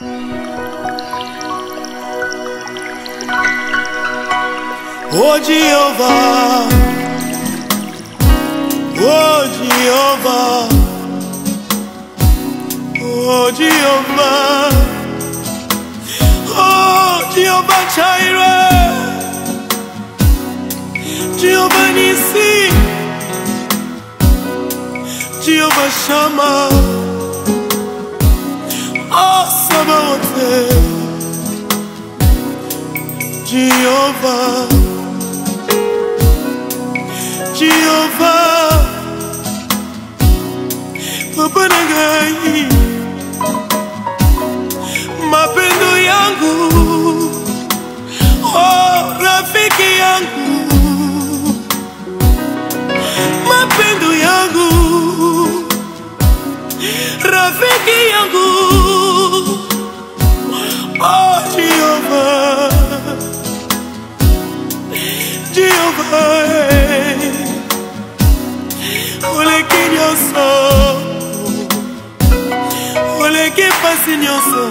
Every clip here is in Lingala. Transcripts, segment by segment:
Oh Jehovah, oh Jehovah, oh Jehovah, oh Jehovah Jireh, Jehovah Nissi, Jehovah Shammah, oh Sabaoth, Jehovah, Jehovah, Papa Nangai, mapendo yangu, oh rafiki yangu, mapendo yangu, rafiki yangu, oh Jehovah, Jehovah. Oleki nyonso, oleki pasi nyonso,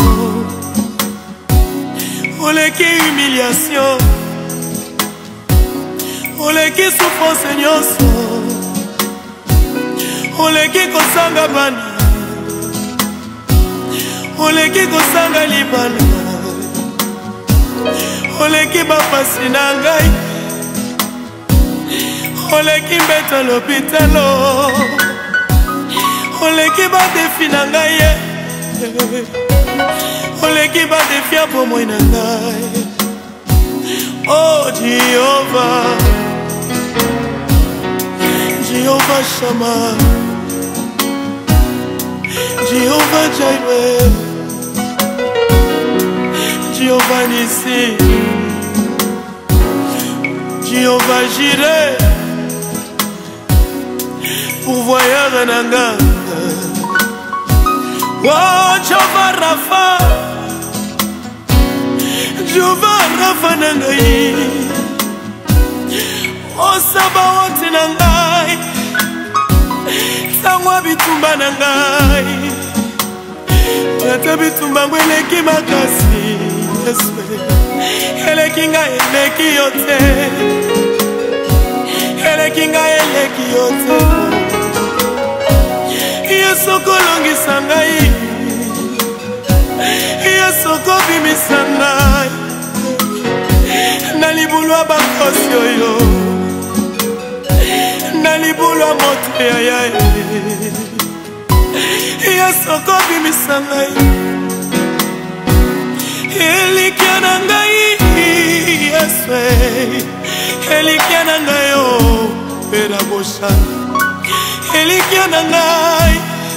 oleki humiliation, oleki souffrance nyonso, oleki kosanga bana, oleki kosanga libala, oleki bapasi na ngai, oleki mbeto l'hôpitalo, oleki ba defi na ngai, oleki ba defi ya bomoi na ngai. Oh Jehovah, Jehovah Shammah, Jehovah Jireh, Jehovah Nissi, Jehovah Jireh, pourvoyeur nanga, oh Jehovah Rapha, Jehovah Rapha nangai, oh Sabaoth nangai, sangwa bitumba nangai, yata bitumba mweleki makasi, Yesu, eleki nga eleki yote, eleki nga eleki yote. Yesu kolongisa ngai, Yesu kobimisa ngai, na libulu ya bakosi oyo, na libulu ya moto yaya, Yesu kobimisa ngai, elikia na ngai, Yesu, elikia na ngai o, pera boshana, elikia na ngai.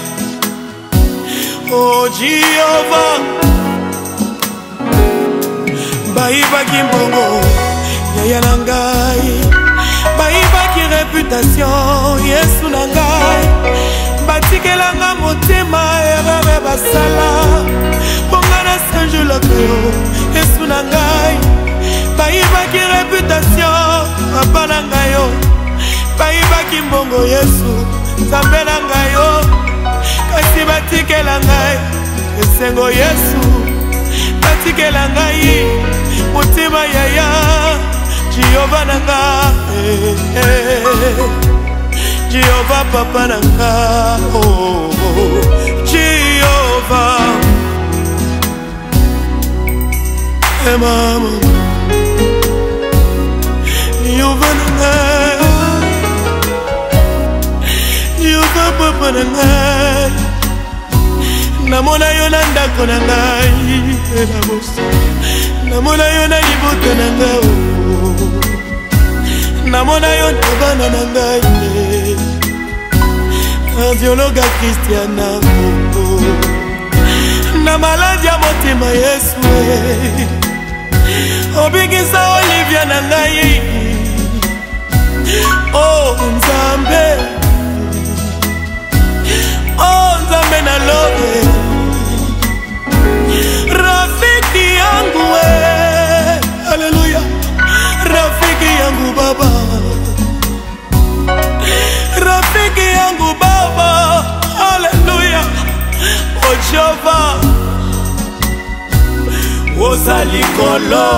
Oh Jehovah, baibaki mbongo yaya na ngai, baibaki réputation Yesu na ngai, batikelanga motema erreur basala, ponga na sanjolaka yo Yesu na ngai, baibaki réputation papa na ngai yo, baibaki mbongo Yesu nzambe na ngai yo, kasi batikela ngai esengo Yesu, batikela ngai motima yaya, Jehovah na ngai, Jehovah papa na ngai, oh Jehovah, hey mama, Jehovah na ngai, Jehovah papa na ngai, namona yo na ndako na ngai, namona yo na libota na ngai, namona yo na bana na ngai, cardiologue Christiana, na maladi ya motema Yesu, obikisa Olivia na ngai, oh Nzambe, oh Nzambe na lobe, rafiki yangu we, haleluya, rafiki yangu baba, rafiki yangu baba, haleluya, oh Jehovah, Ozalikolo,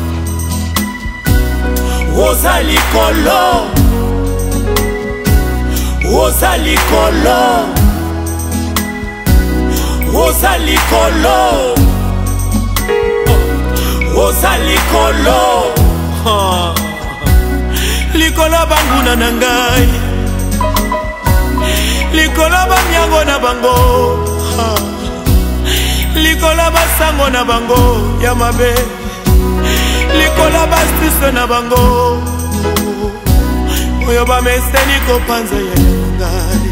Ozalikolo, Ozalikolo, Ozalikolo, Ozalikolo, likolo banguna na ngai, likolo banyango na bango, likolo basango na bango ya mabe, likolo bastiso na bango, oyo bameseni kopanza ya ngai.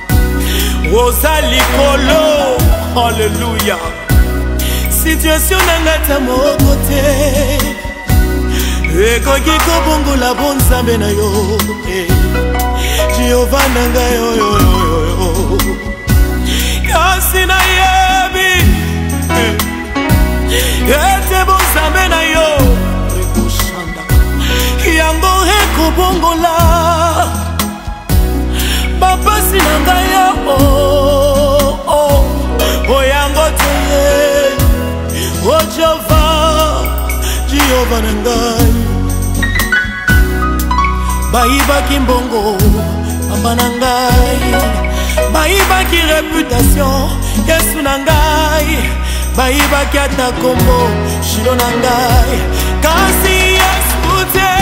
Ozalikolo, haleluya. Situation nangata moko te, ekoki kobongola bonzambe na yo, Jehova na ngai oyo, kasi nayebi ete bonzambe na yo yango ekobongola bapasi na ngai yo, oyango te o Jehova, Jehova na ngai. Baibaki mbongo pamba na ngai, baibaki réputation Yesu na ngai, baibaki ata kombo shilo na ngai, kasi Yesu te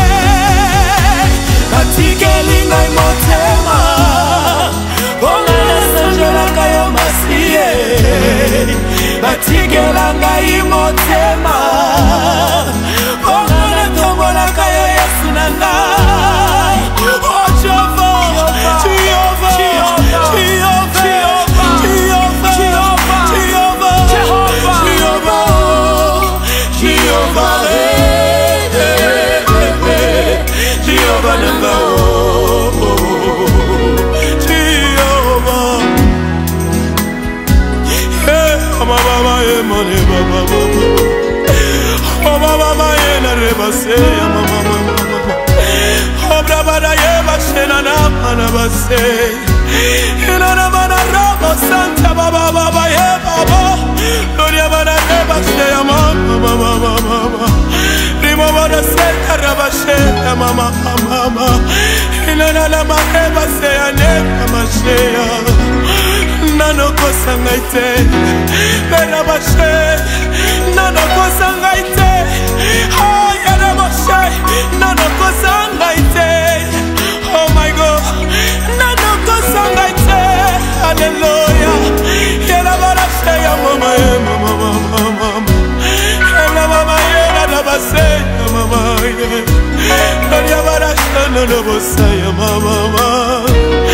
batikeli ngai motema, bonga nasanjelaka yo masiye, batikela ngai motema, bonga natombolaka yo Yesu na ngai. Oh Jehova, Jehova, Jehova, Jehova, Jehova, Jehova, Jehova, Jehova na ngai, Jehova, mama ye mone baba baba, mama ye na rebase mama mama, obra bara ye bashena na mana base, ina na mana robo santa baba baba ye baba, gloria bara rebase mama mama mama, rimo bara senta rabashe mama mama, ina na mana rebase ane mama shea. Nano kosangaite, berabashe, nano kosangaite, oh yarabashe, nano kosangaite, oh my God, nano kosangaite, hallelujah, yarabarashe ya mama ye mama mama mama, mama ye yarabashe ya mama ye, yarabarashe nano bosa ya mama mama.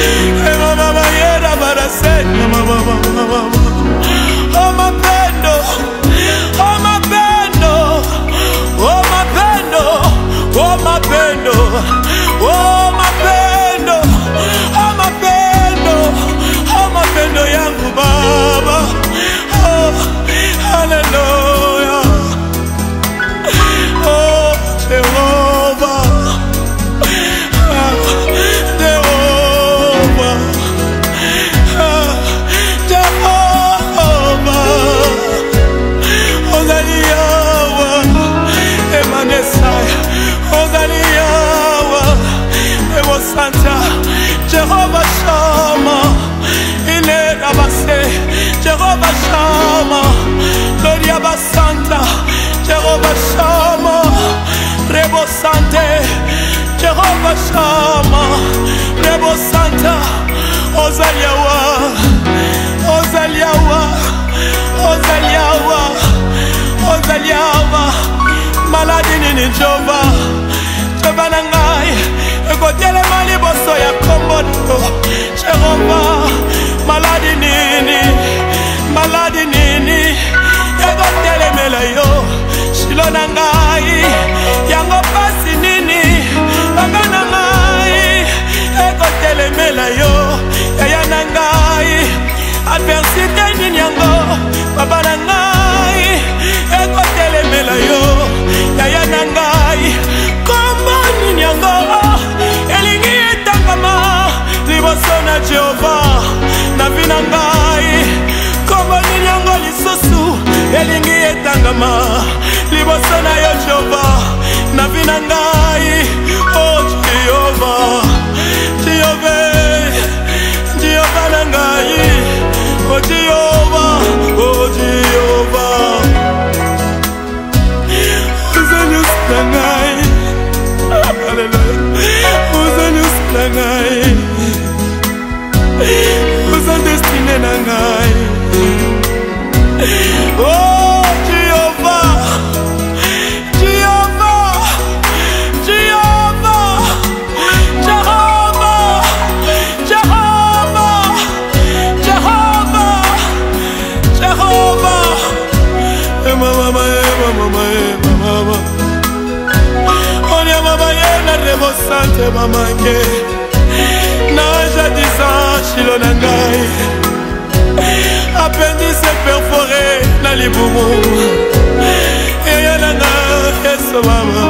Oh my bendo, oh my bendo, oh my bendo, oh my bendo, oh my bendo, oh my bendo, oh my bendo yangu baba, oh hallelujah, oh Jehovah. Santa, Jehovah Shammah, il est rabassé, Jehovah Shammah, Gloria Basanta, Jehovah Shammah, Rebo Sante, Jehovah Shammah, Rebo Santa, Ozaliawa, Ozaliawa, Ozaliawa, Ozaliawa, Maladini ni Jehovah, Jehovah nangai. Ekotele mali boso ya kombono, Jehova, maladi nini, ekotele mela yo, shilo na ngai, yango pasi nini, baba na ngai, ekotele mela yo, yaya na ngai, adversité nini yango, baba na ngai, ekotele mela yo, yaya na ngai, kombo nini yango, elingi etangama, liboso na Jehova, na vina ngai, kombo nini yango lisusu, elingi etangama, liboso na yo Jehova na vie na ngai. Oh Jehova, Jehova, Jehova na ngai. Oh Jehova, oh Jehova, uzanyus na ngai. Hallelujah, uzanyus na ngai, uzan destiné na ngai. Oh Jehovah, Jehovah, Jehovah, Jehovah, Jehovah, Jehovah, Jehovah. Mama, mama, mama. Onya mama yena rebo sante mama ke. Na jadisa shilo na ngai. Appendice perforé na libumu. Eya nanga yeso mama.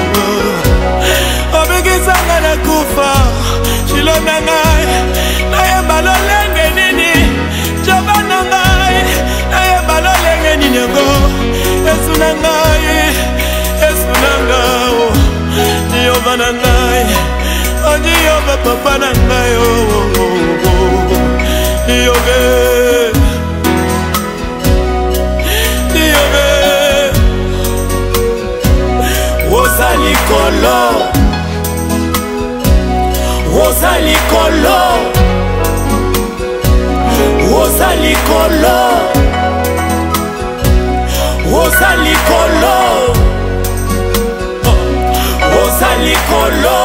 Obigizanga na kufa shilo na ngai. Na yemba lolenge nini jaba na ngai. Na yemba lolenge nini ngo yesu na ngai. Yesu na ngai Jehova na ngai. Oh Jehova papa na ngai. Jehova, Ozalikolo, Ozalikolo, Ozalikolo, Ozalikolo, Ozalikolo.